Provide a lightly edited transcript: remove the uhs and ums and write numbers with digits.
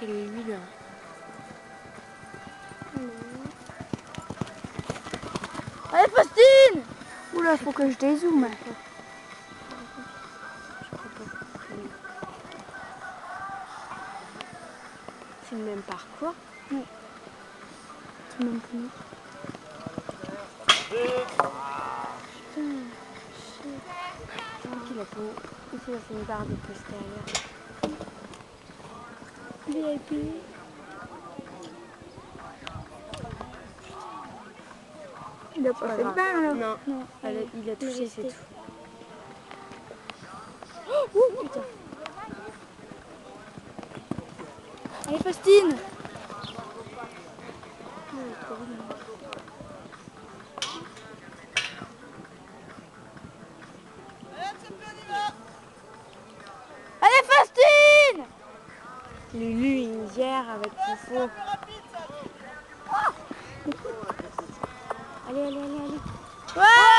c'est les 8 là. Allez Faustine! Oula, faut que je dézoome. C'est le même parcours. Oui. C'est le même plus. Il a fait une barre de postérieur. VIP. Il a pas fait le bain alors? Non, Non. il a touché, c'est tout. Oh putain. Allez Faustine! Allez Faustine! Lulu, une bière avec Fofo. Oh. Allez. Ouais!